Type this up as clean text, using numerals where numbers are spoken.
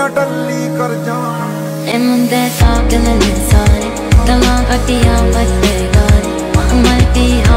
मैं टल्ली कर जाऊं ए मुंडे ताकन निसारे तमा कटिया बत्ते गारे मल पिया